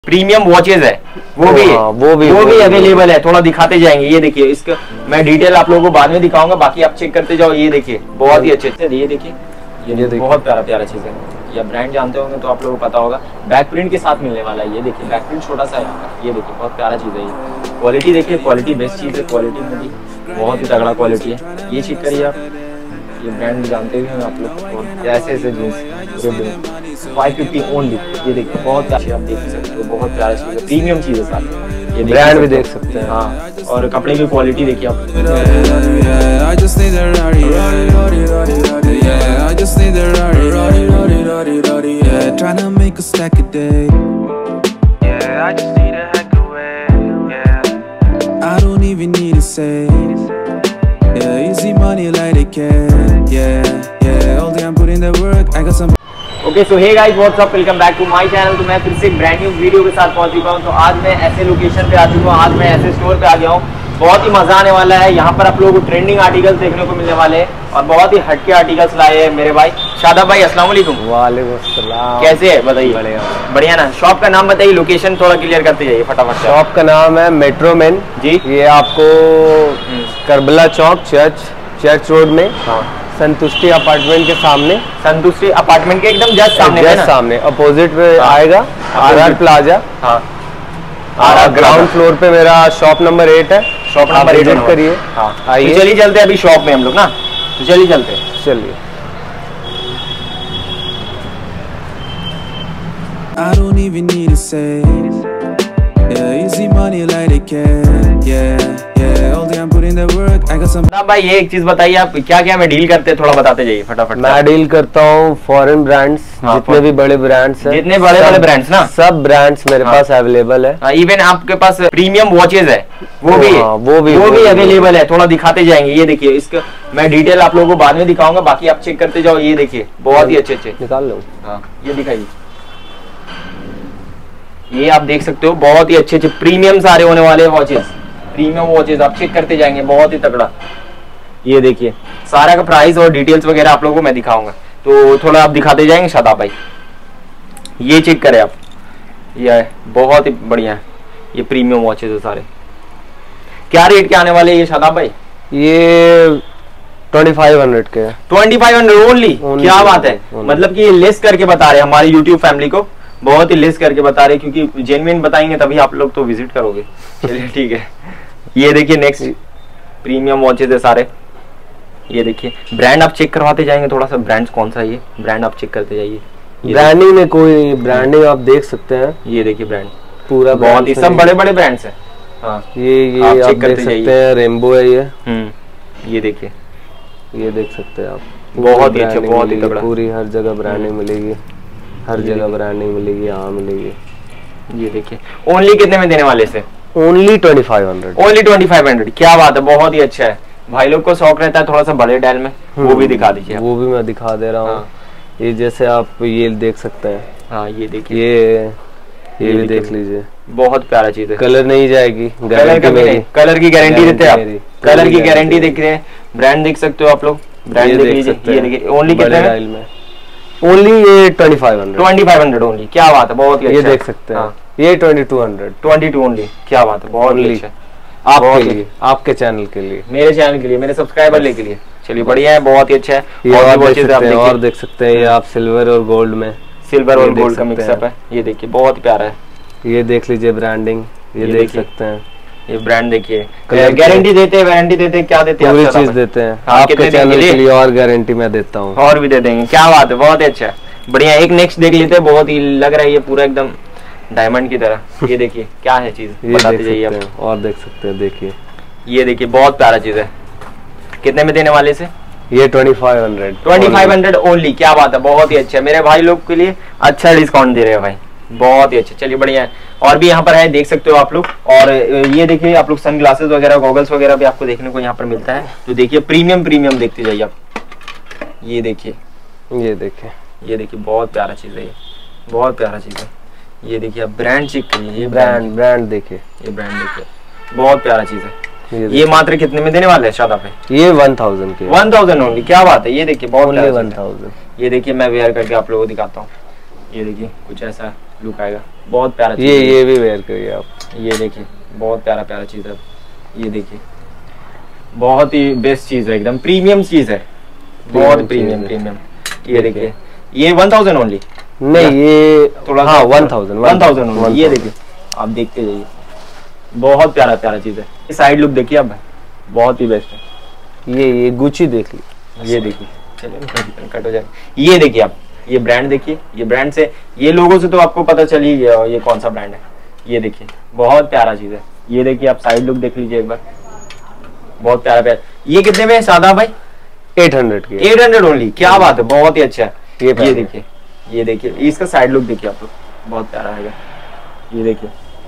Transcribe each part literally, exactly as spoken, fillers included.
Premium watches है वो भी हाँ, वो भी वो भी अवेलेबल है। थोड़ा दिखाते जाएंगे। ये देखिए, इसका मैं डिटेल आप लोगों को बाद में दिखाऊंगा, बाकी आप चेक करते जाओ। ये देखिए बहुत ही अच्छे अच्छे, ये देखिए ये, ये बहुत प्यारा प्यारा चीज है। या ब्रांड जानते होंगे तो आप लोगों को पता होगा। बैक प्रिंट के साथ मिलने वाला है। ये देखिए बैक प्रिंट छोटा सा है। ये देखिए बहुत प्यारा चीज है। ये क्वालिटी देखिए, क्वालिटी बेस्ट चीज है। क्वालिटी में भी बहुत ही तगड़ा क्वालिटी है। ये चेक करिए आप, ये ब्रांड जानते हैं आप लोग। ऐसे ऐसे जींस फाइव फिफ्टी ओनली। ये देखिए बहुत अच्छी, आप देख सकते हो, बहुत प्यारा चीज है, प्रीमियम चीज है साथ। ये ब्रांड भी देख सकते हैं। हाँ, और कपड़े की क्वालिटी देखिए आप। Okay so hey guys, what's up, welcome back to my channel. तो मैं फिर से एक ब्रांड न्यू वीडियो के साथ पहुंच चुका हूं। तो आज मैं ऐसे लोकेशन पे आ चुका हूं, आज मैं ऐसे स्टोर पे आ गया हूं। बहुत ही मजा आने वाला है। यहाँ पर आप लोगों को ट्रेंडिंग आर्टिकल्स देखने को मिलने वाले हैं और बहुत ही हटके आर्टिकल्स लाए हैं मेरे भाई शादाब भाई। अस्सलाम वालेकुम। वालेकुम अस्सलाम। कैसे है बताइए? बढ़िया बढ़िया ना। शॉप का नाम बताइए, लोकेशन थोड़ा क्लियर करते जाइए फटाफट। शॉप का नाम है मेट्रो मैन जी। ये आपको Karbala Chowk church church road में, हाँ, संतुष्टि अपार्टमेंट के सामने, संतुष्टि अपार्टमेंट के एकदम जस्ट सामने, जस्ट सामने अपोजिट में हाँ, आएगा आर आर प्लाजा। हाँ, ग्राउंड फ्लोर पे मेरा शॉप नंबर एट है। शॉप नंबर एट करिए। हाँ, आइए। तो चलिए चलते हैं अभी शॉप में हम लोग ना, तो चलिए चलते हैं। चलिए। I don't even need to say, yeah, easy money like it can, yeah, yeah, all day I'm putting the work, I got some. ना भाई, ये एक चीज बताइए, आप क्या क्या में डील करते हैं, थोड़ा बताते जाइए फटाफट। मैं डील करता हूँ फॉरेन ब्रांड्स, हाँ, जितने भी बड़े ब्रांड्स हैं, जितने बड़े बड़े ब्रांड्स ना, सब ब्रांड्स मेरे हाँ, पास अवेलेबल है। इवन आपके पास प्रीमियम वॉचेज है वो भी हाँ, वो भी वो भी अवेलेबल है। थोड़ा दिखाते जाएंगे। ये देखिए, इसका मैं डिटेल आप लोगों को बाद में दिखाऊंगा, बाकी आप चेक करते जाओ। ये देखिए बहुत ही अच्छे अच्छे, निकाल लो। हाँ, ये दिखाइए। ये आप देख सकते हो, बहुत ही अच्छे अच्छे प्रीमियम सारे होने वाले वॉचेस, प्रीमियम वॉचेस आप चेक करते जाएंगे, बहुत ही तगड़ा। ये देखिए सारा का प्राइस और डिटेल्स वगैरह आप लोगों को मैं दिखाऊंगा, तो थोड़ा आप दिखाते जाएंगे शादाब भाई। ये चेक करें आप, ये बहुत ही बढ़िया है। ये प्रीमियम वॉचेस है सारे। क्या रेट के आने वाले ये शादाब भाई? ये ट्वेंटी फाइव हंड्रेड के ट्वेंटी फाइव हंड्रेड ओनली। क्या बात है, मतलब कि ये लेस करके बता रहे हैं हमारी यूट्यूब फैमिली को, बहुत ही लेस करके बता रहे हैं, क्योंकि जेन्युइन बताएंगे तभी आप लोग तो विजिट करोगे। चलिए ठीक है। ये देखिए नेक्स्ट प्रीमियम वॉचेस है सारे। ये देखिए ब्रांड आप चेक करवाते जाएंगे, थोड़ा सा ब्रांड कौन सा है, ये ब्रांड आप चेक करते जाइए। ब्रांडिंग में कोई ब्रांडिंग आप देख सकते हैं। ये देखिए ब्रांड पूरा बहुत ही, सब बड़े बड़े ब्रांड्स हैं। हाँ, ये ये आप, आप देख सकते हैं, रेनबो है ये। हम्म, ये देखिए, ये देख सकते हैं आप, बहुत ही अच्छा, बहुत ही तगड़ा। पूरी हर जगह ब्रांडिंग मिलेगी, हर जगह ब्रांडिंग मिलेगी, यहाँ मिलेगी। ये देखिए ओनली कितने में देने वाले से? Only twenty five hundred only twenty five hundred. क्या बात है, बहुत ही अच्छा है। भाई लोग को शौक रहता है थोड़ा सा बड़े डायल में, वो भी दिखा दीजिए। वो भी मैं दिखा दे रहा हूँ। हाँ। ये जैसे आप ये देख सकते हैं। हाँ, ये देखिए, ये ये भी देख लीजिए, बहुत प्यारा चीज है। कलर नहीं जाएगी, कलर का भी नहीं, कलर की गारंटी देते हैं आप, कलर की गारंटी देख रहे हैं। ब्रांड देख सकते हो आप लोग, ब्रांड देख लीजिए। ये देखिए ओनली कितने में? ओनली ये twenty five hundred twenty five hundred only. क्या बात है, बहुत ही अच्छा। ये देख सकते हैं, ये twenty two hundred twenty two only. क्या बात है, बहुत ही अच्छा। आपके लिए, आपके चैनल के लिए, मेरे चैनल के लिए, मेरे सब्सक्राइबर के लिए। चलिए बढ़िया है, बहुत ही अच्छा है। ये और देख सकते हैं, और देख सकते हैं, ये आप सिल्वर और गोल्ड में, सिल्वर और गोल्ड का मिक्सअप है। ये देखिए बहुत प्यारा है। ये देख लीजिए ब्रांडिंग, ये देख सकते हैं। ये ब्रांड देखिए, गारंटी देते हैं, वारंटी देते हैं, क्या देते हैं? पूरी चीज देते हैं। आपके चैनल के लिए और गारंटी मैं देता हूँ, और भी दे देंगे। क्या बात है, बहुत अच्छा है, बढ़िया। एक नेक्स्ट देख लेते हैं, बहुत ही लग रहा है ये पूरा एकदम डायमंड की तरह। ये देखिए क्या है चीज, बताते जाइए आप। और देख सकते हैं, देखिए ये देखिए बहुत प्यारा चीज है। कितने में देने वाले से? ये twenty five hundred twenty five hundred only. क्या बात है, बहुत ही अच्छा है। मेरे भाई लोग के लिए अच्छा डिस्काउंट दे रहे हैं भाई, बहुत ही अच्छा। चलिए बढ़िया है। और भी यहाँ पर है, देख सकते हो आप लोग। और ये देखिए आप लोग सन ग्लासेस वगैरह, गॉगल्स वगैरह भी आपको देखने को यहाँ पर मिलता है। तो देखिए प्रीमियम प्रीमियम देखते जाइए आप। ये देखिए, ये देखिए, ये देखिए बहुत प्यारा चीज है, ये बहुत प्यारा चीज है। ये देखिए आप ब्रांड चेक करिए, ये ब्रांड ब्रांड देखिए, ये ब्रांड देखिए, बहुत प्यारा चीज है। ये, ये मात्र कितने में देने वाले हैं शादाब पे? ये वन थाउजेंड के, वन थाउजेंड ओनली। क्या बात है, ये देखिए बहुत वन थाउजेंड। ये देखिए मैं वेयर करके आप लोगों को दिखाता हूँ। ये देखिए कुछ ऐसा लुक आएगा। बहुत प्यारा चीज ये है। ये भी वेयर करिए आप, ये देखिए बहुत प्यारा प्यारा चीज है, ये देखिए बहुत ही बेस्ट चीज है, एकदम प्रीमियम चीज है, बहुत प्रीमियम प्रीमियम। ये देखिए ये वन थाउजेंड ओनली, नहीं ये थोड़ा हाँ one thousand one thousand only. ये देखिए आप देखते जाइए, बहुत प्यारा प्यारा चीज है। ये साइड लुक देखिए आप, बहुत ही बेस्ट है। ये ये गुची देख लीजिए, ये देखिए चलिए कट हो जाएगा। ये देखिए आप, ये ब्रांड देखिए, ये ब्रांड से, ये लोगों से तो आपको पता चल ही गया ये कौन सा ब्रांड है। ये देखिए बहुत प्यारा चीज है। ये देखिए आप साइड लुक देख लीजिए एक बार, बहुत प्यारा प्यारा। ये कितने में है सादा भाई? एट हंड्रेड की, एट हंड्रेड ओनली, क्या बात है, बहुत ही अच्छा है। ये ये देखिए, ये देखिए इसका साइड लुक देखिए आप लोग, बहुत प्यारा है। ये देखिए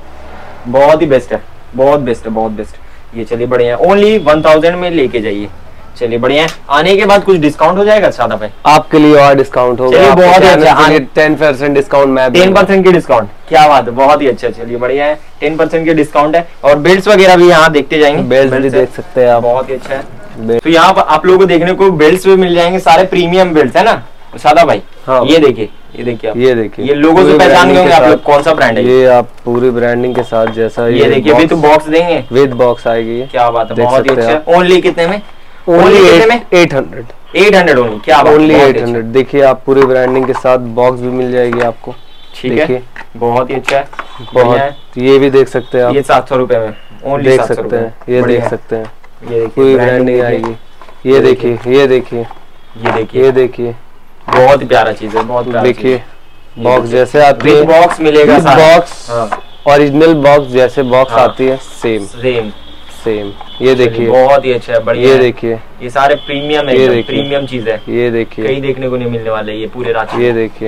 बहुत ही बेस्ट है, बहुत बेस्ट है, बहुत बेस्ट। ये चलिए बढ़िया है, ओनली वन थाउजेंड में लेके जाइए। चलिए बढ़िया है। आने के बाद कुछ डिस्काउंट हो जाएगा सादा भाई? आपके लिए और डिस्काउंट होगा, चलिए बहुत अच्छा, टेन परसेंट डिस्काउंट मैं टेन परसेंट की डिस्काउंट, क्या बात है, बहुत ही अच्छा। चलिए बढ़िया है, टेन परसेंट की डिस्काउंट है। और बेल्ट वगैरह भी यहाँ देखते जाएंगे, बेल्ट भी देख सकते हैं आप, बहुत ही अच्छा है। तो यहाँ पर आप लोगों को देखने को बेल्ट भी मिल जाएंगे, सारे प्रीमियम बेल्ट है ना सादा भाई? हाँ। ये देखिए, ये देखिए आप, ये देखिए ये लोगों से पहचान गए होंगे आप लोग कौन सा ब्रांड है। ये आप पूरी ब्रांडिंग के साथ, जैसा ये देखिए विद बॉक्स देंगे, विद बॉक्स आएगी ये, क्या बात है, देख बहुत ही सकते हैं अच्छा। ओनली कितने में? ओनली कितने में? Eight hundred, eight hundred only, क्या बात है, ओनली बहुत एट अच्छा। हंड्रेड। देखिए आप पूरी ब्रांडिंग के साथ बॉक्स भी मिल जाएगी आपको, ठीक है, बहुत ही अच्छा है, बढ़िया है। बहुत, ये भी देख सकते हैं आप, ये सात सौ रुपए में ओनली, देख सकते हैं, ये देख सकते हैं, ये देखिए पूरी branding ब्रांडिंग देखिए। आएगी। ये देखिए, ये देखिए, ये देखिए ये देखिए, बहुत ही प्यारा चीज है, बहुत प्यारा देखिए चीज़ है। बॉक्स जैसे आती विद है, बॉक्स मिलेगा, विद बॉक्स, हाँ ओरिजिनल बॉक्स जैसे बॉक्स हाँ। आती है, सेम सेम। सेम। ये देखिए, बहुत ही अच्छा है, बढ़िया ये है। देखिए, ये सारे प्रीमियम है, ये एकदम देखिए। प्रीमियम चीज है, ये देखिए, कहीं देखने को नहीं मिलने वाले ये पूरे रांची ये में। देखिए,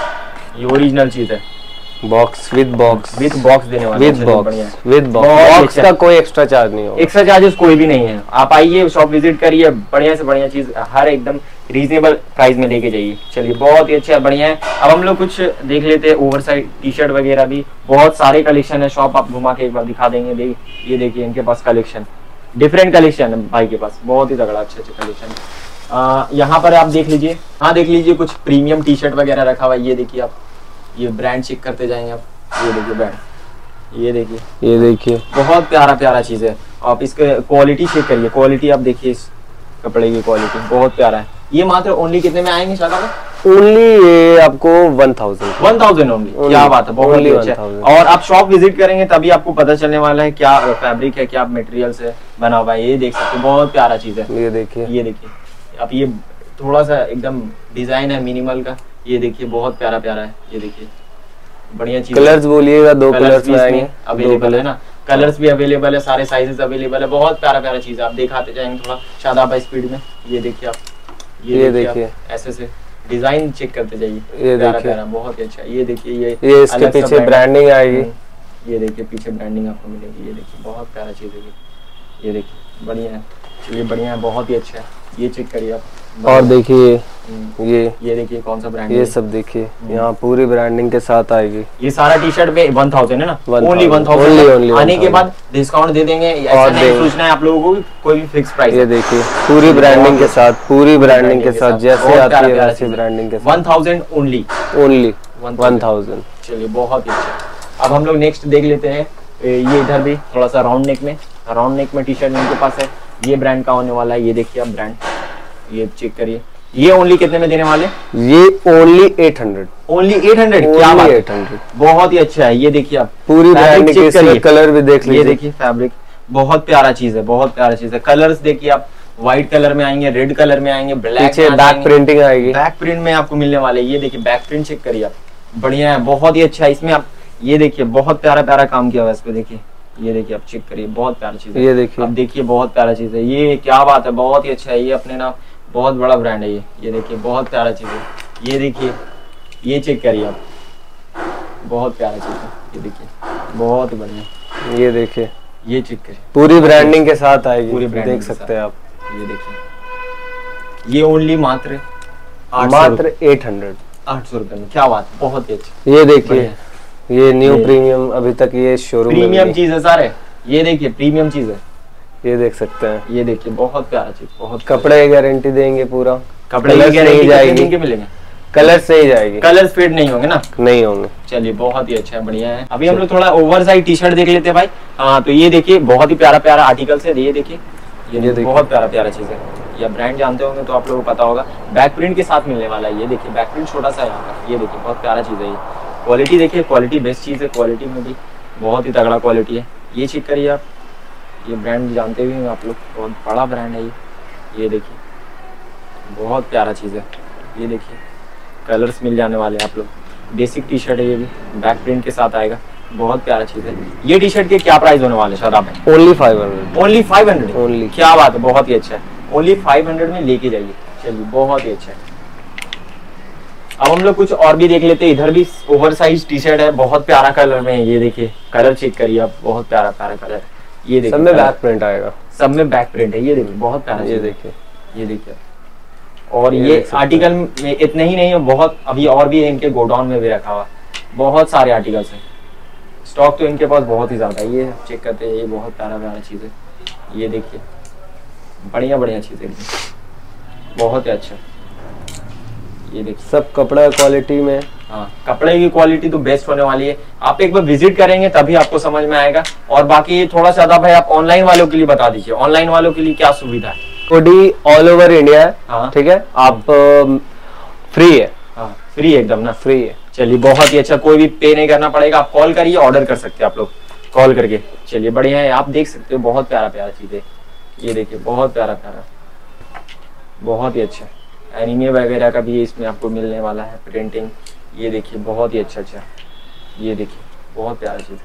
ये ओरिजिनल चीज है, box with box, with box देने वाले, विद चलिए बढ़िया बॉक्स, है। विद बॉक्स, बहुत बॉक्स अच्छा। का कोई एक्स्ट्रा चार्ज नहीं होगा, एक्स्ट्रा चार्जेस कोई भी नहीं है। आप आइए, शॉप विजिट करिए, बढ़िया से बढ़िया चीज हर एकदम रीजनेबल प्राइस में लेके जाइए। चलिए बहुत ही अच्छा, बढ़िया है। अब हम लोग कुछ देख लेते हैं, ओवर साइज टी शर्ट वगैरह भी बहुत सारे कलेक्शन है। शॉप आप घुमा के एक बार दिखा देंगे। देख, ये देखिए इनके पास कलेक्शन, डिफरेंट कलेक्शन है भाई के पास, बहुत ही तगड़ा अच्छे अच्छे कलेक्शन। यहाँ पर आप देख लीजिए, हाँ देख लीजिए कुछ प्रीमियम टी शर्ट वगैरह रखा हुआ है। ये देखिए आप, ये ब्रांड चेक करते जाएंगे आप, ये देखिए ब्रांड, ये देखिए, ये देखिए, बहुत प्यारा प्यारा चीज है। आप इसके क्वालिटी चेक करिए, क्वालिटी आप देखिए, इस कपड़े की क्वालिटी बहुत प्यारा है। ये मात्र ओनली कितने में आएंगे शादा में? ओनली ये आपको one thousand, one thousand only, क्या बात है, बहुत ही only अच्छा है। one thousand। और आप शॉप विजिट करेंगे तभी आपको पता चलने वाला है क्या फैब्रिक है, क्या मटेरियल से बना हुआ है। ये देख सकते हैं, बहुत प्यारा चीज है। ये देखिए, ये देखिए आप, ये थोड़ा सा एकदम डिजाइन है मिनिमल का, ये देखिए बहुत प्यारा प्यारा है। ये देखिए बढ़िया चीज। कलर्स बोलिएगा, दो कलर्स में आएंगे, अवेलेबल है ना, कलर्स भी अवेलेबल है, सारे साइजेस अवेलेबल है। बहुत प्यारा प्यारा चीज है, आप दिखाते जाएंगे थोड़ा शादाब स्पीड में। ये देखिए आप, ये देखिए, ऐसे से डिजाइन चेक करते जाइए, ये प्यारा देखिए, प्यारा, बहुत ही अच्छा। ये देखिए, ये ये इसके अलग सा पीछे brand- ब्रांडिंग आएगी, हम्म, ये देखिए पीछे ब्रांडिंग आपको मिलेगी। ये देखिए बहुत प्यारा चीज है ये, ये देखिए बढ़िया है। चलिए बढ़िया है, बहुत ही अच्छा है। ये चेक करिए आप, और देखिए हम्म, ये ये देखिए कौन सा ब्रांड ये है। सब देखिए, यहाँ पूरी ब्रांडिंग के साथ आएगी। ये सारा टी शर्ट में वन थाउजेंड है ना, one only one thousand, only- only thousand. आने के one बाद डिस्काउंट दे देंगे, ऐसा और नहीं देंगे। सोचना है आप लोगों को कोई भी फिक्स प्राइस। ये देखिए पूरी ब्रांडिंग के साथ, पूरी ब्रांडिंग के साथ, जैसे आती है वैसी ब्रांडिंग के वन साथ, thousand only, only one one thousand. चलिए बहुत ही अच्छा। अब हम लोग नेक्स्ट देख लेते हैं, ए, ये इधर भी थोड़ा सा राउंड नेक में, राउंड नेक में टी शर्ट इनके पास है। ये ब्रांड का होने वाला है, ये देखिए आप ब्रांड, ये चेक करिए। ये ओनली कितने में देने वाले? ये only eight hundred, only eight hundred, क्या बात है, एट हंड्रेड। बहुत ही अच्छा है। ये देखिए आप पूरी Fabric ब्रांडिंग check के करिए। कलर भी देख ये लीजिए, देखिए फैब्रिक, बहुत प्यारा चीज है, बहुत प्यारा चीज है। कलर्स देखिए आप, व्हाइट कलर में आएंगे, रेड कलर में आएंगे, ब्लैक पीछे बैक प्रिंटिंग आएगी, बैक प्रिंट में आपको मिलने वाले। ये देखिए बैक प्रिंट चेक करिए आप, बढ़िया है, बहुत ही अच्छा है। इसमें आप ये देखिए बहुत प्यारा प्यारा काम किया हुआ है इस पे, देखिए ये देखिए आप चेक करिए, बहुत प्यारा चीज है। ये देखिए, आप देखिए बहुत प्यारा चीज है, ये क्या बात है, बहुत ही अच्छा है। ये अपने ना बहुत बड़ा ब्रांड है ये। ये देखिए बहुत प्यारा चीज है। ये देखिए, ये चेक करिए आप, बहुत प्यारा चीज है। ये देखिए बहुत ही बढ़िया, ये देखिए ये चेक करिए, पूरी ब्रांडिंग के साथ आएगी, पूरी branding देख के सकते हैं आप। ये देखिए, ये ओनली मात्र मात्र एट हंड्रेड, आठ सौ रुपए में, क्या बात है, बहुत ही अच्छा। ये देखिए, बढ़िया। ये न्यू ये- प्रीमियम, अभी तक ये शोरूम प्रीमियम चीज है सारे, ये देखिए प्रीमियम चीज है। ये देख सकते हैं, ये देखिए बहुत प्यारा चीज, बहुत कपड़े की गारंटी देंगे पूरा, कपड़े की कलर्स गारंटी नहीं कितने जाएगी। दिन के मिलेंगे? कलर से ही जाएगी, कलर्स फेड नहीं होंगे ना? नहीं होंगे। चलिए बहुत ही अच्छा है, बढ़िया है। अभी हम लोग थोड़ा ओवर साइज टी शर्ट देख लेते हैं भाई। हाँ तो ये देखिए बहुत ही प्यारा प्यारा आर्टिकल है, ये देखिए ये, ये देखिए बहुत प्यारा प्यारा चीज है। या ब्रांड जानते होंगे तो आप लोगों को पता होगा, बैक प्रिंट के साथ मिलने वाला है। ये देखिए बैक प्रिंट छोटा सा यहाँ पर, ये देखिए बहुत प्यारा चीज है ये। क्वालिटी देखिए, क्वालिटी बेस्ट चीज है, क्वालिटी में भी बहुत ही तगड़ा क्वालिटी है। ये चेक करिए आप, ये ब्रांड जानते हुए आप लोग, बहुत बड़ा ब्रांड है ये। ये देखिए बहुत प्यारा चीज़ है, ये देखिए कलर्स मिल जाने वाले हैं आप लोग। बेसिक टी शर्ट है ये भी, बैक प्रिंट के साथ आएगा, बहुत प्यारा चीज़ है। ये टी शर्ट के क्या प्राइस होने वाले शादाब भाई? Only five hundred. Only five hundred only, क्या बात है, बहुत ही अच्छा है। ओनली फाइव हंड्रेड में लेके जाइए, चलिए बहुत ही अच्छा है। अब हम लोग कुछ और भी देख लेते हैं। इधर भी ओवर साइज टी शर्ट है, बहुत प्यारा कलर में है। ये देखिए कलर चेक करिए आप, बहुत प्यारा प्यारा कलर। ये देखिए सब में बैक प्रिंट आएगा, सब में बैक प्रिंट है। ये देखिए बहुत प्यारा, ये देखिए ये देखिए। और ये, ये आर्टिकल में इतने ही नहीं है, बहुत अभी और भी है इनके गोडाउन में भी रखा हुआ, बहुत सारे आर्टिकल्स हैं। स्टॉक तो इनके पास बहुत ही ज्यादा है। ये चेक करते हैं, ये बहुत प्यारा प्यारा चीज है। ये देखिए बढ़िया बढ़िया चीज है, बहुत ही अच्छा। ये देखिए सब कपड़ा क्वालिटी में। हाँ कपड़े की क्वालिटी तो बेस्ट होने वाली है। आप एक बार विजिट करेंगे तभी आपको समझ में आएगा। और बाकी थोड़ा सा भाई आप ऑनलाइन वालों के लिए बता दीजिए, ऑनलाइन वालों के लिए क्या सुविधा है? कोडी ऑल ओवर इंडिया है, हाँ ठीक है। आप फ्री है, हाँ फ्री है एकदम ना, फ्री है। चलिए बहुत ही अच्छा, कोई भी पे नहीं करना पड़ेगा। आप कॉल करिए, ऑर्डर कर सकते हैं आप लोग कॉल करके। चलिए बढ़िया है, आप देख सकते हो बहुत प्यारा प्यारा चीज है। ये देखिए बहुत प्यारा प्यारा, बहुत ही अच्छा। एनीमे वगैरह का भी इसमें आपको मिलने वाला है, प्रिंटिंग। ये देखिए बहुत ही अच्छा अच्छा, ये देखिए बहुत प्यारा चीज,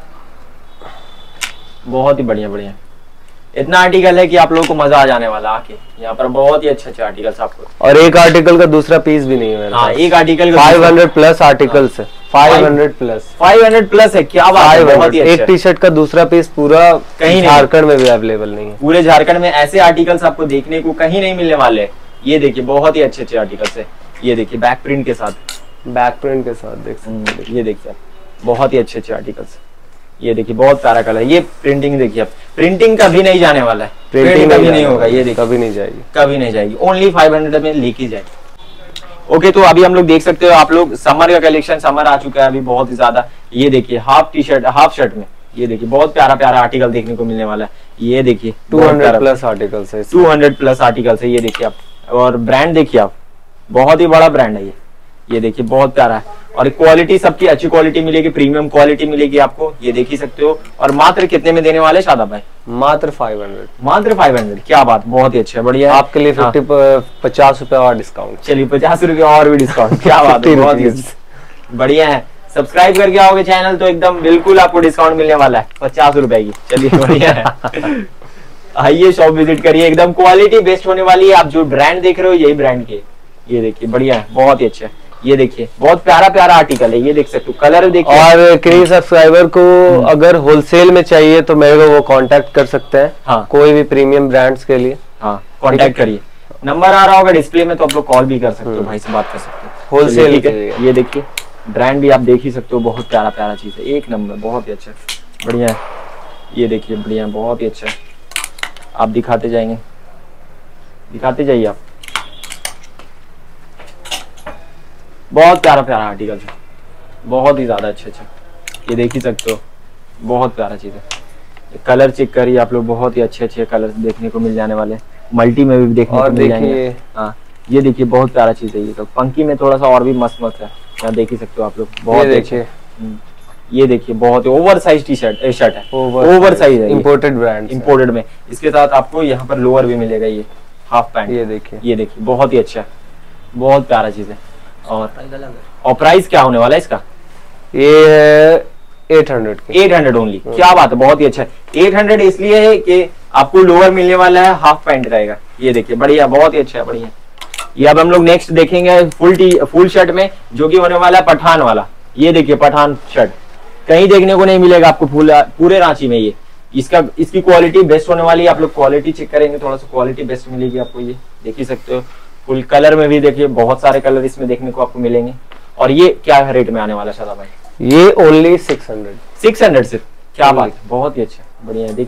बहुत ही बढ़िया बढ़िया। इतना आर्टिकल है कि आप लोगों को मजा आ जाने वाला आके यहाँ पर, बहुत ही अच्छे अच्छे आर्टिकल्स आपको। और एक आर्टिकल का दूसरा पीस भी नहीं है मेरे हाँ, पास। एक आर्टिकल का फाइव हंड्रेड प्लस आर्टिकल्स है, five hundred plus, five hundred plus है, क्या बात है, बहुत ही अच्छा। एक टी शर्ट का दूसरा पीस पूरा कहीं झारखंड में भी अवेलेबल नहीं है। पूरे झारखंड में ऐसे आर्टिकल्स आपको देखने को कहीं नहीं मिलने वाले। ये देखिए बहुत ही अच्छे अच्छे आर्टिकल्स है। ये देखिए बैक प्रिंट के साथ, बैक प्रिंट के साथ देख सकते हैं। ये देखिए बहुत ही अच्छे अच्छे आर्टिकल्स। ये देखिए बहुत प्यारा कलर। ये प्रिंटिंग देखिए आप, प्रिंटिंग कभी नहीं जाने वाला है, प्रिंटिंग कभी नहीं होगा। ये देखिए कभी नहीं जाएगी, कभी नहीं जाएगी। ओनली फाइव हंड्रेड में लेके जाएगी। ओके तो अभी हम लोग देख सकते हो, आप लोग समर का कलेक्शन, समर आ चुका है अभी बहुत ही ज्यादा। ये देखिए half T shirt, half shirt में ये देखिए बहुत प्यारा प्यारा आर्टिकल देखने को मिलने वाला है। ये देखिए टू हंड्रेड प्लस आर्टिकल्स है, टू हंड्रेड प्लस आर्टिकल्स है। ये देखिए आप, और ब्रांड देखिए आप, बहुत ही बड़ा ब्रांड है ये। ये देखिए बहुत प्यारा है, और क्वालिटी सबकी अच्छी क्वालिटी मिलेगी, प्रीमियम क्वालिटी मिलेगी आपको। ये देख ही सकते हो। और मात्र कितने में देने वाले शादाब भाई? मात्र फाइव हंड्रेड, मात्र फाइव हंड्रेड, क्या बात, बहुत ही अच्छा है, बढ़िया है। आपके लिए फिफ्टी पचास रुपए और डिस्काउंट। चलिए पचास रुपए और भी डिस्काउंट, क्या बात है, बहुत ही बढ़िया है। सब्सक्राइब करके आओगे चैनल तो एकदम बिल्कुल आपको डिस्काउंट मिलने वाला है पचास रुपए की। चलिए बढ़िया है, आइए शॉप विजिट करिए, एकदम क्वालिटी बेस्ट होने वाली है। आप जो ब्रांड देख रहे हो यही ब्रांड के, ये देखिए बढ़िया है, बहुत ही अच्छा है। ये देखिए बहुत प्यारा प्यारा आर्टिकल है, ये देख सकते हो, कलर देखिए। और किसी सब्सक्राइबर को अगर होलसेल में चाहिए तो मेरे को वो कांटेक्ट कर सकते हैं। हाँ, कोई भी प्रीमियम ब्रांड्स के लिए हाँ कांटेक्ट करिए, नंबर आ रहा होगा डिस्प्ले में, तो आप लोग कॉल भी कर सकते हो, भाई से बात कर सकते हो होलसेल के। ये देखिए ब्रांड भी आप देख ही सकते हो, बहुत प्यारा प्यारा चीज है, एक नंबर, बहुत ही अच्छा बढ़िया है। ये देखिए बढ़िया, बहुत ही अच्छा है। आप दिखाते जाएंगे, दिखाते जाइए आप, बहुत प्यारा प्यारा आर्टिकल है, बहुत ही ज्यादा अच्छे अच्छे। ये देख ही सकते हो, बहुत प्यारा चीज है। कलर चेक करिए आप लोग, बहुत ही अच्छे अच्छे कलर देखने को मिल जाने वाले, मल्टी में भी देखने को मिल जाएंगे। हाँ ये देखिए बहुत प्यारा चीज है ये तो, पंकी में थोड़ा सा और भी मस्त मस्त है, यहाँ देख ही सकते हो आप लोग, बहुत देखिए। ये देखिए बहुत over size T shirt shirt है, ओवर साइज है, इंपोर्टेड ब्रांड, इंपोर्टेड में। इसके साथ आपको यहाँ पर लोअर भी मिलेगा, ये हाफ पैंट। ये देखिए, ये देखिए बहुत ही अच्छा है, बहुत प्यारा चीज है। और और प्राइस क्या होने वाला है इसका? ये है eight hundred, eight hundred only, क्या बात है, बहुत ही अच्छा है। एट हंड्रेड इसलिए है कि आपको लोअर मिलने वाला है, हाफ पैंट रहेगा। ये देखिए बढ़िया, बहुत ही अच्छा है, बढ़िया। ये अब हम लोग नेक्स्ट देखेंगे फुल टी फुल शर्ट में, जो कि होने वाला है पठान वाला। ये देखिए पठान शर्ट कहीं देखने को नहीं मिलेगा आपको फुल पूरे रांची में। ये इसका इसकी क्वालिटी बेस्ट होने वाली है, आप लोग क्वालिटी चेक करेंगे थोड़ा सा, क्वालिटी बेस्ट मिलेगी आपको। ये देख ही सकते हो, फुल कलर में भी देखिए, बहुत सारे कलर इसमें देखने को आपको मिलेंगे। और ये क्या रेट में आने वाला है शादाब भाई? ये only six hundred, six hundred सिर्फ, क्या बात है, बहुत ही अच्छा, बढ़िया है। देखिए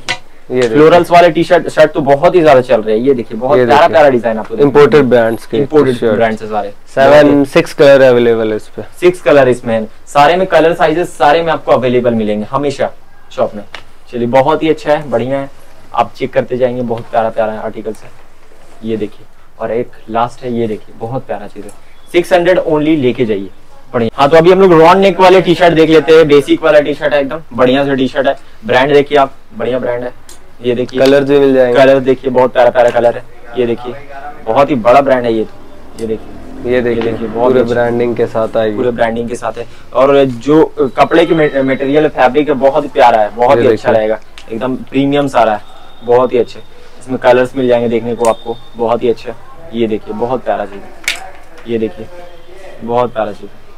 ये फ्लोरल्स वाले टी शर्ट शर्ट तो बहुत ही ज्यादा चल रहे हैं। ये देखिए बहुत प्यारा प्यारा डिजाइन आपको, इंपोर्टेड ब्रांड्स के, इंपोर्टेड ब्रांड्स है सारे। सेवन सिक्स कलर अवेलेबल है इस पे, सिक्स कलर इसमें है। सारे में कलर साइजेस सारे में आपको अवेलेबल मिलेंगे हमेशा शॉप में। चलिए बहुत ही अच्छा है, बढ़िया है, आप चेक करते जाएंगे, बहुत प्यारा प्यारा आर्टिकल्स है। ये देखिए, और एक लास्ट है, ये देखिए बहुत प्यारा चीज है, सिक्स हंड्रेड ओनली, लेके जाइए, बढ़िया। हाँ तो अभी हम लोग रॉन नेक वाले टी शर्ट देख लेते हैं। बेसिक वाला टी शर्ट है, एकदम बढ़िया से टी शर्ट है। ब्रांड देखिए आप, बढ़िया ब्रांड है। ये देखिए कलर जो मिल जाएंगे, कलर देखिए बहुत प्यारा प्यारा कलर है। ये देखिए बहुत ही बड़ा ब्रांड है ये तो। ये देखिए, ये देखिए पूरे ब्रांडिंग के साथ आएगी, पूरे ब्रांडिंग के साथ है। और जो कपड़े की मटेरियल फैब्रिक है बहुत ही प्यारा है, बहुत ही अच्छा रहेगा, एकदम प्रीमियम सारा है, बहुत ही अच्छे। इसमें कलर्स मिल जाएंगे देखने को आपको, बहुत ही अच्छा। ये देखिए बहुत प्यारा चीज है, ये देखिए बहुत प्यारा चीज है,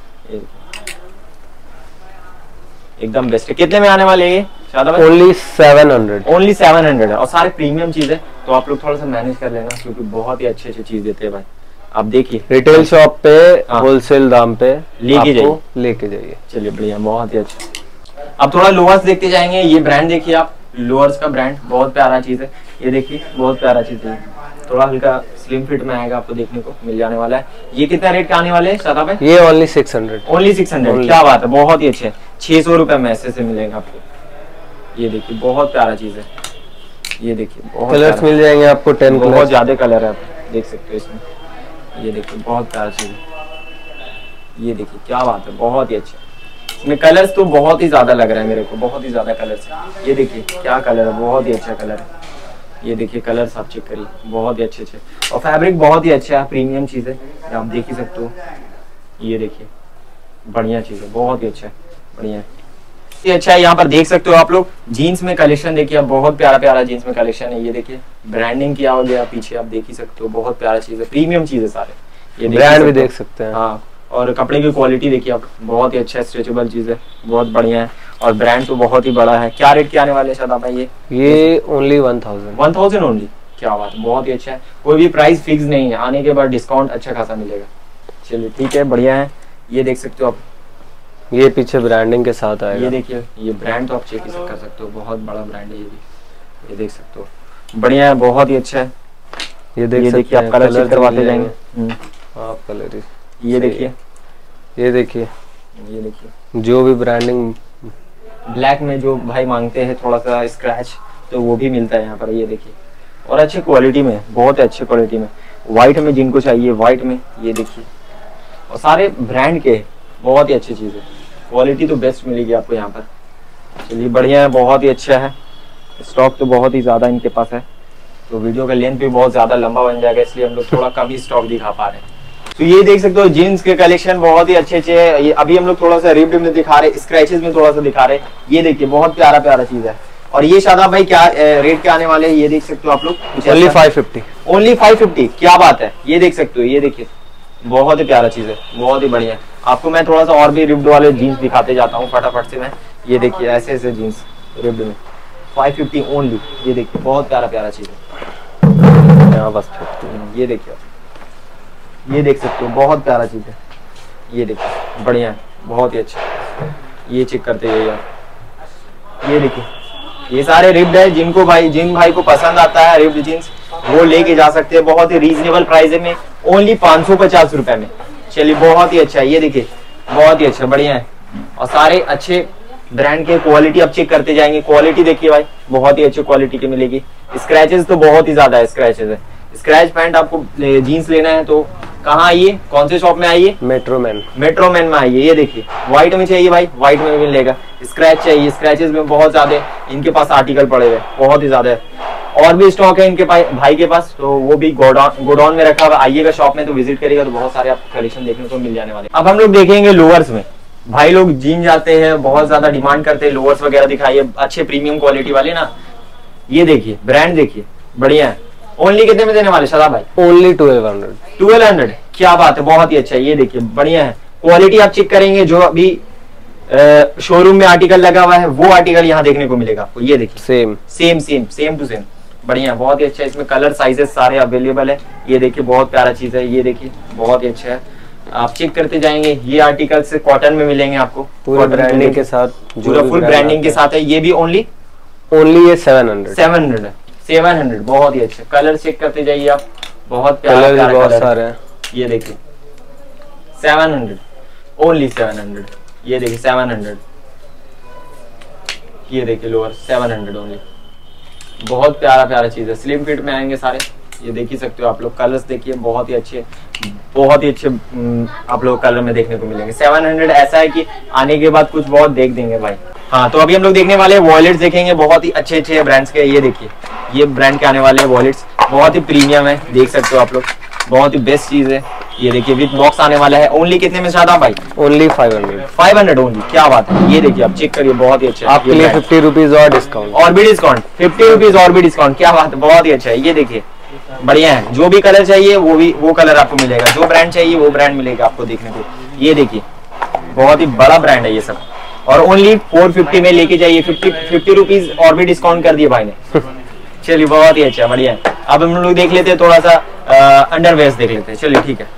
एकदम बेस्ट है। कितने में आने वाले ये शादा भाई? Only seven hundred, only seven hundred है, और सारे प्रीमियम चीज है, तो आप लोग थोड़ा सा मैनेज कर लेना, क्योंकि बहुत ही अच्छे अच्छे चीज देते हैं भाई। आप देखिए रिटेल शॉप पे होलसेल दाम पे लेके जाइए, लेके जाइए। चलिए बढ़िया, बहुत ही अच्छा। अब थोड़ा लोअर्स देखते जाएंगे। ये ब्रांड देखिए आप, लोअर्स का ब्रांड, बहुत प्यारा चीज है। ये देखिए बहुत प्यारा चीज है, थोड़ा हल्का स्लिम फिट में आएगा, आपको देखने को मिल जाने वाला है। ये कितना रेट का आने वाले हैं शादा भाई? ये only six hundred, only six hundred, क्या बात है, बहुत ही अच्छे। छह सौ रुपए में ऐसे से मिलेगा आपको। ये देखिए बहुत प्यारा चीज है, ये देखिए बहुत कलर्स मिल जाएंगे आपको, टेन कलर, बहुत ज्यादा कलर है, आप देख सकते हो इसमें। ये देखिए बहुत प्यारा चीज है, ये देखिए क्या बात है, बहुत ही अच्छा। इसमें कलर्स तो बहुत ही ज्यादा लग रहा है मेरे को, बहुत ही ज्यादा कलर्स है। ये देखिए क्या कलर है, बहुत ही अच्छा कलर है। ये देखिए कलर्स आप चेक करिए, बहुत ही अच्छे अच्छे, और फैब्रिक बहुत ही अच्छा है, प्रीमियम चीज है, आप देख ही सकते हो। ये देखिए बढ़िया चीज है, बहुत ही अच्छा है, बढ़िया है, ये अच्छा है। यहाँ पर देख सकते हो आप लोग जीन्स में कलेक्शन देखिए, बहुत प्यारा प्यारा जीन्स में कलेक्शन है। ये देखिए ब्रांडिंग किया हो गया पीछे, आप देख ही सकते हो, बहुत प्यारा चीज है, प्रीमियम चीज है सारे। ये ब्रांड भी देख सकते हैं। हाँ, और कपड़े की क्वालिटी देखिए आप, बहुत ही अच्छा स्ट्रेचेबल चीज है, बहुत बढ़िया है, और ब्रांड तो बहुत ही बड़ा है। क्या रेट के आने वाले शादा भाई ये? ये only one thousand, one thousand only, क्या बात है, बहुत ही अच्छा है। कोई भी प्राइस फिक्स नहीं है, आने के बाद डिस्काउंट अच्छा खासा मिलेगा। चलिए ठीक है, बढ़िया है। ये देख सकते हो आप, ये पीछे ब्रांडिंग के साथ आएगा। ये देखिए, ये ब्रांड तो आप चेक ही कर सकते हो, बहुत बड़ा ब्रांड है ये भी, ये देख सकते हो, बढ़िया है, बहुत ही अच्छा है। ये देख ये देखिए आप कलर चेक करवाते जाएंगे आप कलर, ये देखिए, ये देखिए, ये देखिए जो भी ब्रांडिंग ब्लैक में जो भाई मांगते हैं थोड़ा सा स्क्रैच, तो वो भी मिलता है यहाँ पर। ये देखिए, और अच्छी क्वालिटी में, बहुत अच्छी क्वालिटी में, व्हाइट में जिनको चाहिए व्हाइट में, ये देखिए, और सारे ब्रांड के, बहुत ही अच्छी चीज है, क्वालिटी तो बेस्ट मिलेगी आपको यहाँ पर। चलिए बढ़िया है, बहुत ही अच्छा है, स्टॉक तो बहुत ही ज्यादा इनके पास है, तो वीडियो का लेंथ भी बहुत ज्यादा लंबा बन जाएगा, इसलिए हम लोग थोड़ा कम ही स्टॉक दिखा पा रहे हैं। तो ये देख सकते हो जीन्स के कलेक्शन बहुत ही अच्छे अच्छे है। ये अभी हम लोग थोड़ा सा रिप्ड में दिखा रहे, स्क्रैचेस में थोड़ा सा दिखा रहे। ये देखिए बहुत प्यारा प्यारा चीज है। और ये शादा भाई क्या रेट के आने वाले हैं, ये देख सकते हो आप लोग? Only five fifty, only five fifty, क्या बात है, ये देख सकते हो, ये देखिए बहुत ही प्यारा चीज है, बहुत ही बढ़िया। आपको मैं थोड़ा सा और भी रिप्ड वाले जीन्स दिखाते जाता हूँ फटाफट से मैं। ये देखिए ऐसे ऐसे जीन्स रिप्ड में फाइव फिफ्टी ओनली, ये देखिए बहुत प्यारा प्यारा चीज है। यहाँ बस फिफ्टी, ये देखिए, ये देख सकते हो, बहुत प्यारा चीज है, ये देखिए बढ़िया है, बहुत ही अच्छा। ये चेक करते हैं यार, ये देखिए, ये सारे रिप्ड है, जिनको भाई जिन भाई को पसंद आता है रिप्ड जीन्स, वो लेके जा सकते हैं, बहुत ही रीजनेबल प्राइस में, ओनली पाँच सौ पचास रुपए में। चलिए बहुत ही अच्छा है, ये देखिए बहुत ही अच्छा, बढ़िया है, और सारे अच्छे ब्रांड के, क्वालिटी आप चेक करते जाएंगे, क्वालिटी देखिए भाई बहुत ही अच्छी क्वालिटी की मिलेगी। स्क्रैचेस तो बहुत ही ज्यादा है, स्क्रैचेस है। स्क्रैच पैंट आपको जीन्स लेना है तो कहाँ आइए, कौन से शॉप में आइए? मेट्रो मैन, मेट्रो मैन में आइए। ये देखिए व्हाइट में चाहिए भाई, व्हाइट में भी मिलेगा। स्क्रैच चाहिए, स्क्रैचेस में बहुत ज्यादा इनके पास आर्टिकल पड़े हुए, बहुत ही ज्यादा है, और भी स्टॉक है इनके पास भाई के पास, तो वो भी गोडाउन गोडाउन में रखा हुआ। आइएगा शॉप में तो विजिट करिएगा, तो बहुत सारे आपको कलेक्शन देखने को मिल जाने वाले। अब हम लोग देखेंगे लोअर्स में। भाई लोग जीन जाते हैं, बहुत ज्यादा डिमांड करते हैं, लोअर्स वगैरह दिखाइए अच्छे प्रीमियम क्वालिटी वाले ना। ये देखिए ब्रांड देखिए, बढ़िया है। ओनली कितने में देने वाले शादा भाई? Only twelve hundred, twelve hundred, क्या बात है, बहुत ही अच्छा है। ये देखिए बढ़िया है, क्वालिटी आप चेक करेंगे, जो अभी शोरूम में आर्टिकल लगा हुआ है वो आर्टिकल यहाँ देखने को मिलेगा आपको। ये देखिए same same same same to same, बढ़िया, बहुत ही अच्छा है। इसमें कलर साइजेस सारे अवेलेबल है। ये देखिए बहुत प्यारा चीज है, ये देखिए बहुत ही अच्छा है, आप चेक करते जाएंगे। ये आर्टिकल से कॉटन में मिलेंगे आपको, पूरा ब्रांडिंग के साथ, पूरा फुल ब्रांडिंग के साथ है। ये भी ओनली ओनली ये seven hundred seven hundred seven hundred बहुत ही अच्छे कलर चेक करते जाइए आप, बहुत प्यारा कलर प्यारा बहुत कलर। सारे हैं। ये देखिए seven hundred only seven hundred. ये देखिए सेवन हंड्रेड। ये देखिए लोअर सेवन हंड्रेड ओनली, बहुत प्यारा प्यारा चीज है। स्लिम फिट में आएंगे सारे, ये देख ही सकते हो आप लोग। कलर्स देखिए बहुत ही अच्छे, बहुत ही अच्छे आप लोग कलर में देखने को मिलेंगे। सेवन हंड्रेड ऐसा है कि आने के बाद कुछ बहुत देख देंगे भाई। हाँ तो अभी हम लोग देखने वाले हैं वॉलेट्स देखेंगे, बहुत ही अच्छे अच्छे ब्रांड्स के। ये देखिए ये ब्रांड के आने वाले हैं वॉलेट्स, बहुत ही प्रीमियम है, देख सकते हो आप लोग, बहुत ही बेस्ट चीज है। ये देखिए विद बॉक्स आने वाला है। ओनली कितने में शादा भाई? Only five hundred five hundred only, क्या बात है। ये देखिए आप चेक करिए, बहुत ही अच्छा है। आपके लिए फिफ्टी रुपीज और डिस्काउंट, और भी डिस्काउंट, फिफ्टी रुपीज और भी डिस्काउंट, क्या बात है, बहुत ही अच्छा है। ये देखिए बढ़िया है, जो भी कलर चाहिए वो भी वो कलर आपको मिलेगा, जो ब्रांड चाहिए वो ब्रांड मिलेगा आपको देखने को। ये देखिए बहुत ही बड़ा ब्रांड है ये सब, और ओनली फोर फिफ्टी में लेके जाइए। फिफ्टी फिफ्टी रुपीज और भी डिस्काउंट कर दिए भाई ने। चलिए बहुत ही अच्छा, बढ़िया है। अब हम लोग देख लेते हैं थोड़ा सा अंडरवेयर देख लेते हैं। चलिए ठीक है,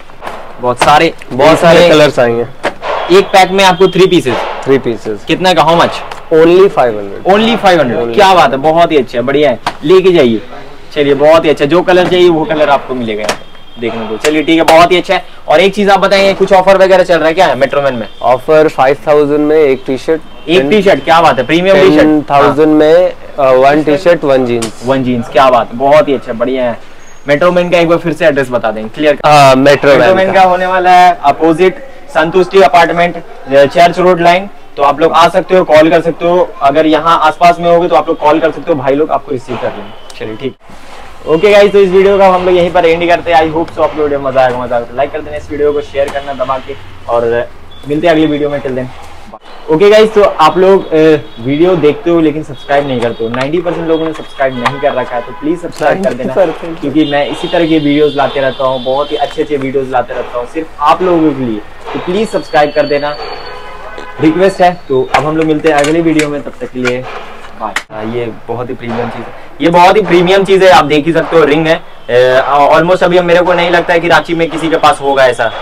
बहुत सारे बहुत सारे कलर्स आएंगे। एक पैक में आपको थ्री पीसेस थ्री पीसेस कितना का, how much? Only five hundred only five hundred, क्या बात है, बहुत ही अच्छा है, बढ़िया है, लेके जाइए। चलिए बहुत ही अच्छा, जो कलर चाहिए वो कलर आपको मिलेगा यहाँ पे देखने को। चलिए ठीक है, बहुत ही अच्छा है। और एक चीज आप बताएंगे, कुछ ऑफर वगैरह चल रहा है क्या है मेट्रोमैन में? ऑफर फाइव थाउजेंड में एक टी शर्ट, एक टी शर्ट, क्या बात है, प्रीमियम टी शर्ट। थाउजेंड में one T shirt one jeans, one jeans, क्या बात है, बहुत ही अच्छा, बढ़िया है। मेट्रोमैन का एक बार फिर से एड्रेस बता देंगे क्लियर। मेट्रोमैन मेट्रोमैन का होने वाला है अपोजिट संतुष्टि अपार्टमेंट, चर्च रोड लाइन। तो आप लोग आ सकते हो, कॉल कर सकते हो। अगर यहाँ आसपास में होगे तो आप लोग कॉल कर सकते हो, भाई लोग आपको रिसीव कर लेंगे। चलिए ठीक, ओके गाइस, तो इस वीडियो का हम लोग यहीं पर एंड करते हैं। आई होप सो आप लोग मजा आएगा, मजा आएगा लाइक कर देना, इस वीडियो को शेयर करना दबा के, और मिलते हैं अगली वीडियो में। टिल देन ओके गाइस, तो आप लोग वीडियो देखते हो लेकिन सब्सक्राइब नहीं करते हो। नाइंटी परसेंट लोगों ने सब्सक्राइब नहीं कर रखा है, तो प्लीज सब्सक्राइब कर देना, क्योंकि मैं इसी तरह के वीडियोस लाते रहता हूँ, बहुत ही अच्छे अच्छे वीडियोस लाते रहता हूँ सिर्फ आप लोगों के लिए। तो प्लीज सब्सक्राइब कर देना, रिक्वेस्ट है। तो अब हम लोग मिलते हैं अगले वीडियो में, तब तक के लिए बाय। ये बहुत ही प्रीमियम चीज है, ये बहुत ही प्रीमियम चीज है, आप देख ही सकते हो। रिंग है ऑलमोस्ट, अभी मेरे को नहीं लगता है कि रांची में किसी के पास होगा ऐसा।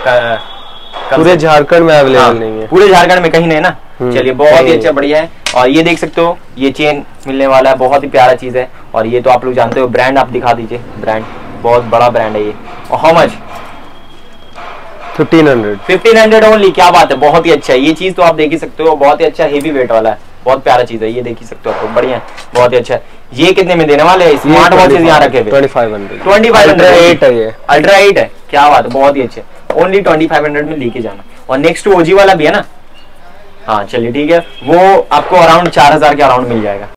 पूरे झारखंड में अवेलेबल नहीं है, पूरे झारखंड में कहीं नहीं ना। चलिए बहुत ही अच्छा, बढ़िया है। और ये देख सकते हो, ये चेन मिलने वाला है, बहुत ही प्यारा चीज है। और ये तो आप लोग जानते हो, ब्रांड आप दिखा दीजिए, ब्रांड बहुत बड़ा ब्रांड है ये। और how much? Fifteen hundred fifteen hundred only, क्या बात है, बहुत ही अच्छा है। ये चीज तो आप देख ही सकते हो, बहुत ही अच्छा हेवी वेट वाला है, बहुत प्यारा चीज है। ये देख ही सकते हो आप लोग, बढ़िया है, बहुत ही अच्छा है। ये कितने में देने वाले हैं? स्मार्ट वॉचेस यहाँ रखे हुए, twenty five hundred twenty five hundred at है ये, अल्ट्रा एट है, क्या बात है, बहुत ही अच्छे। ओनली ट्वेंटी फाइव हंड्रेड में लेके जाना। और नेक्स्ट ओजी वाला भी है ना, हाँ चलिए ठीक है, वो आपको अराउंड चार हजार के अराउंड मिल जाएगा।